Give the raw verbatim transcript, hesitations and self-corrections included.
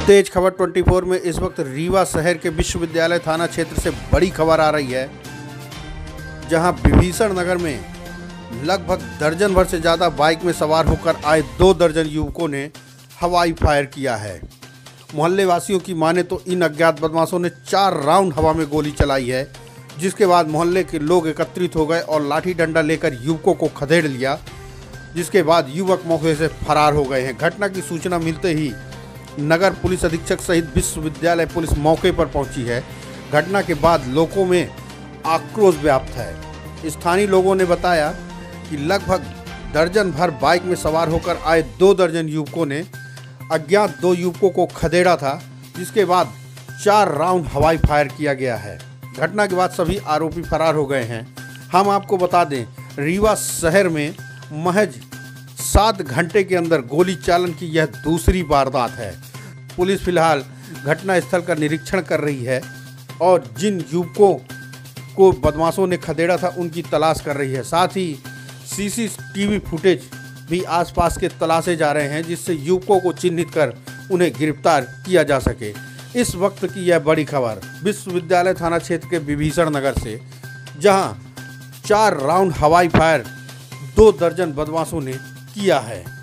तेज खबर चौबीस में इस वक्त रीवा शहर के विश्वविद्यालय थाना क्षेत्र से बड़ी खबर आ रही है, जहां विभीषण नगर में लगभग दर्जन भर से ज़्यादा बाइक में सवार होकर आए दो दर्जन युवकों ने हवाई फायर किया है। मोहल्ले वासियों की माने तो इन अज्ञात बदमाशों ने चार राउंड हवा में गोली चलाई है, जिसके बाद मोहल्ले के लोग एकत्रित हो गए और लाठी डंडा लेकर युवकों को खदेड़ लिया, जिसके बाद युवक मौके से फरार हो गए हैं। घटना की सूचना मिलते ही नगर पुलिस अधीक्षक सहित विश्वविद्यालय पुलिस मौके पर पहुंची है। घटना के बाद लोगों में आक्रोश व्याप्त है। स्थानीय लोगों ने बताया कि लगभग दर्जन भर बाइक में सवार होकर आए दो दर्जन युवकों ने अज्ञात दो युवकों को खदेड़ा था, जिसके बाद चार राउंड हवाई फायर किया गया है। घटना के बाद सभी आरोपी फरार हो गए हैं। हम आपको बता दें, रीवा शहर में महज सात घंटे के अंदर गोली चालन की यह दूसरी वारदात है। पुलिस फिलहाल घटनास्थल का निरीक्षण कर रही है और जिन युवकों को बदमाशों ने खदेड़ा था उनकी तलाश कर रही है। साथ ही सीसीटीवी फुटेज भी आसपास के तलाशे जा रहे हैं, जिससे युवकों को चिन्हित कर उन्हें गिरफ्तार किया जा सके। इस वक्त की यह बड़ी खबर विश्वविद्यालय थाना क्षेत्र के विभीषण नगर से, जहां चार राउंड हवाई फायर दो दर्जन बदमाशों ने किया है।